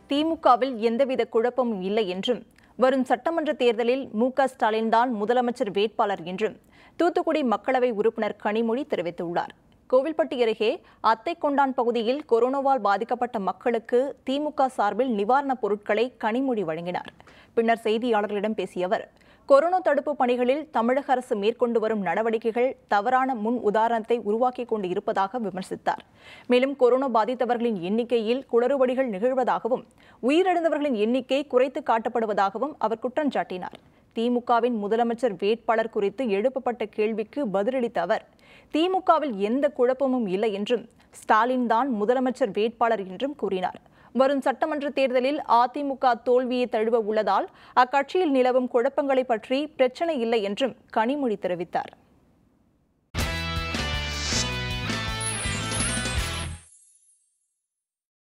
திமுகவில் எந்தவித குழப்பமும் இல்லை என்றும் வரும் சட்டமன்ற தேர்தலில் ஸ்டாலின் தான் முதலமைச்சர் வேட்பாளர் என்றும் தூத்துக்குடி மக்களவை உறுப்பினர் கனிமொழி தெரிவித்துள்ளார். கோவில்பட்டி அருகே அத்தைக்கொண்டான் பகுதியில் கொரோனாவால் பாதிக்கப்பட்ட மக்களுக்கு திமுக சார்பில் நிவாரணப் பொருட்களை கனிமொழி வழங்கினார். பின்னர் செய்தியாளர்களிடம் பேசிய அவர், கொரோனா தடுப்பு பணிகளில் தமிழக அரசு மேற்கொண்டு வரும் நடவடிக்கைகள் தவறான முன் உதாரணத்தை உருவாக்கி கொண்டு இருப்பதாக விமர்சித்தார். மேலும் கொரோனா பாதித்தவர்களின் எண்ணிக்கையில் குளறுபடிகள் நிகழ்வதாகவும் உயிரிழந்தவர்களின் எண்ணிக்கை குறைத்து காட்டப்படுவதாகவும் அவர் குற்றம் சாட்டினார். திமுகவின் முதலமைச்சர் வேட்பாளர் குறித்து எழுப்பப்பட்ட கேள்விக்கு பதிலளித்த அவர், திமுகவில் எந்த குழப்பமும் இல்லை என்றும் ஸ்டாலின் தான் முதலமைச்சர் வேட்பாளர் என்றும் கூறினார். வரும் சட்டமன்ற தேர்தலில் அதிமுக தோல்வியை தழுவ உள்ளதால் அக்கட்சியில் நிலவும் குழப்பங்களை பற்றி பிரச்சனை இல்லை என்றும் கனிமொழி தெரிவித்தார்.